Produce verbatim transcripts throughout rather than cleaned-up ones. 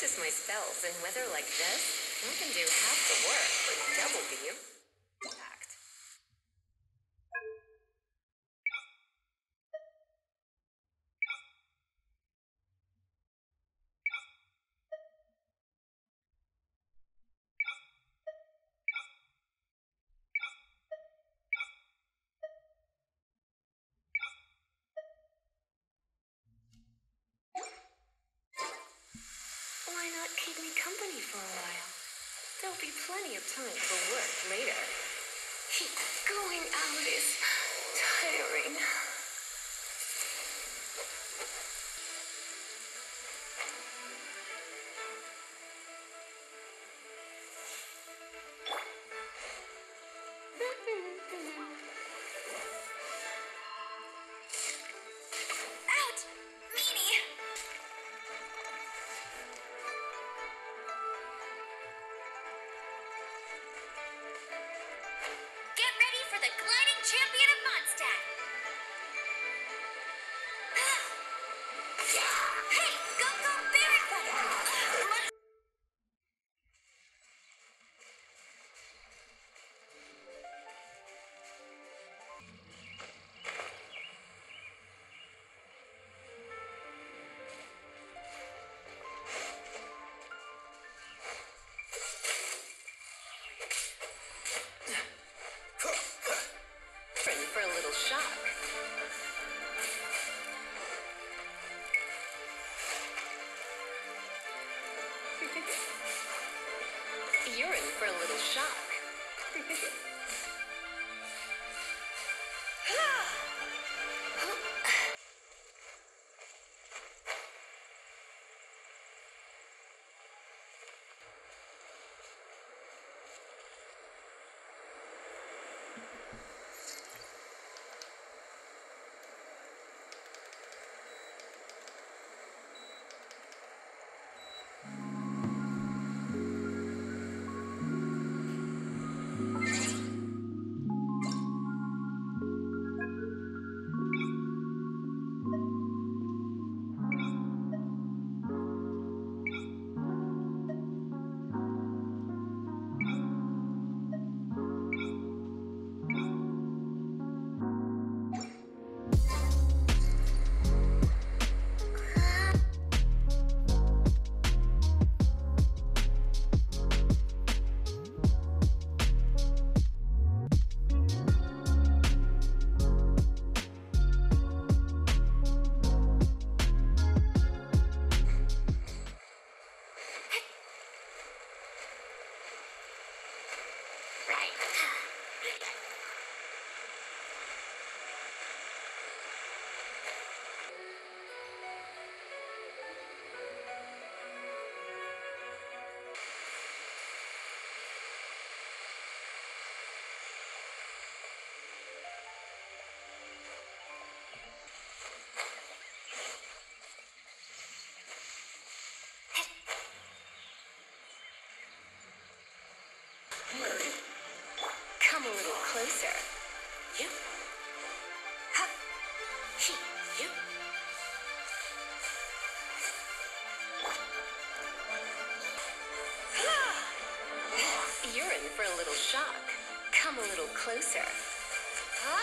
practice my spells in weather like this, I can do half the work for double the impact. Why not keep me company for a while? There'll be plenty of time for work later. Going out is tiring. Out! Meanie! Get ready for the gliding champion of Mondstadt! Hey, go go Barrack Buddy! Ready for a little shock. You're in for a little shock. Come a little closer. You. Ha. He. You. You're in for a little shock. Come a little closer. Huh?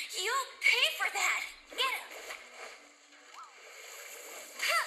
You'll pay for that! Get him! Ha!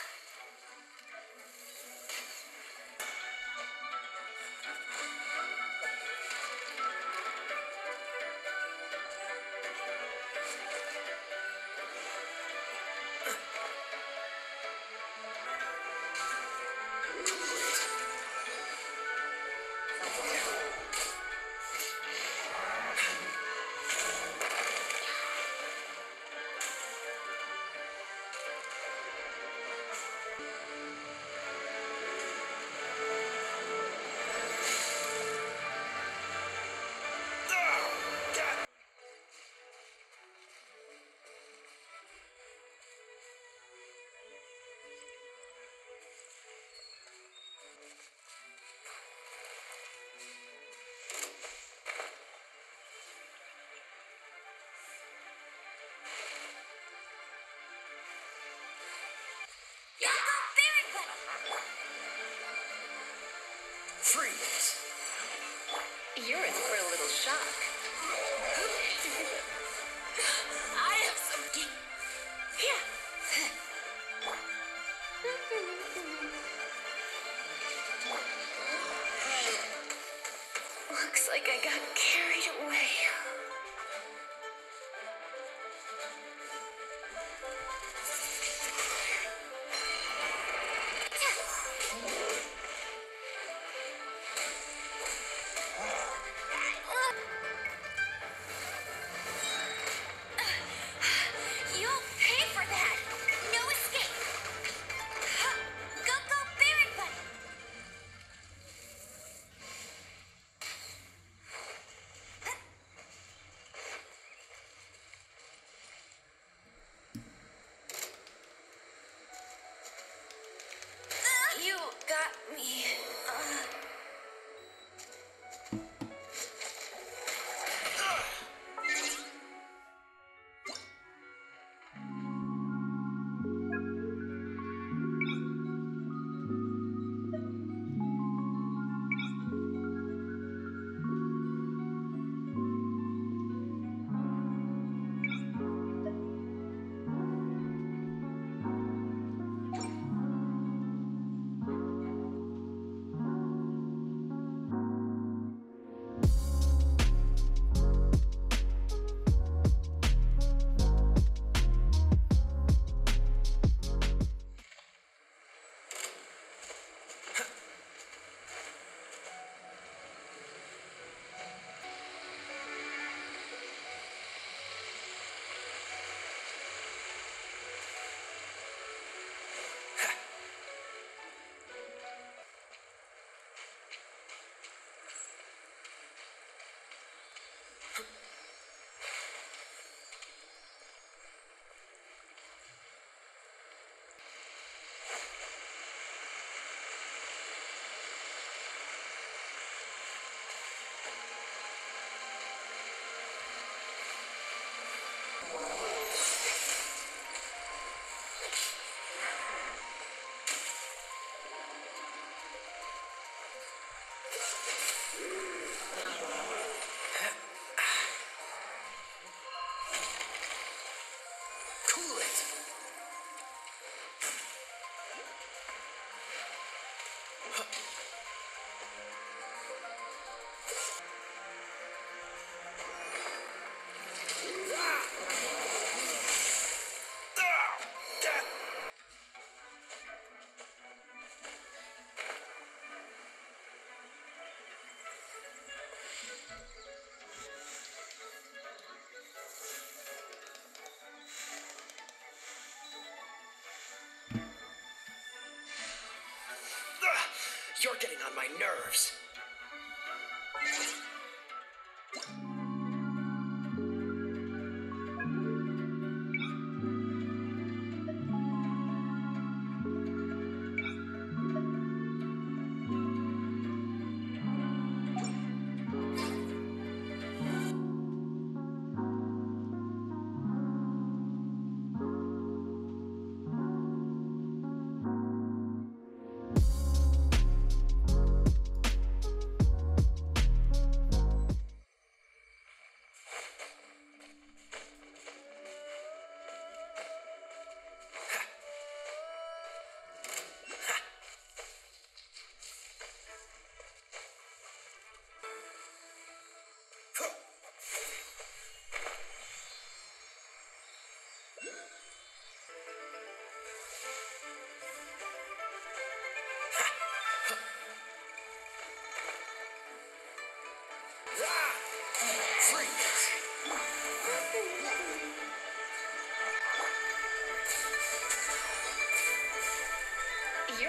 Freeze! You're in for a little shock. I have something. Here. Looks like I got carried away. You'll pay for that! No escape! Go, go, Barry Bunny! You got me. Uh... Cool it! You're getting on my nerves.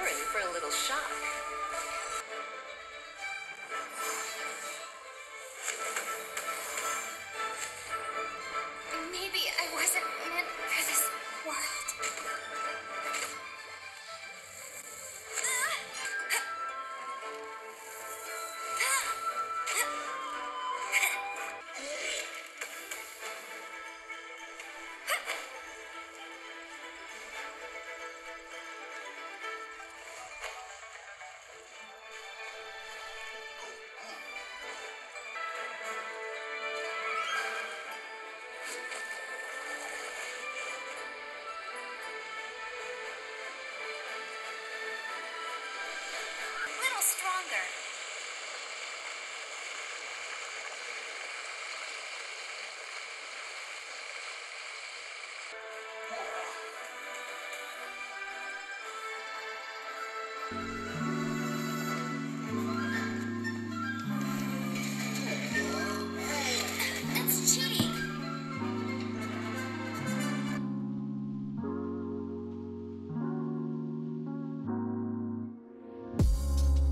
you're in for a little shock.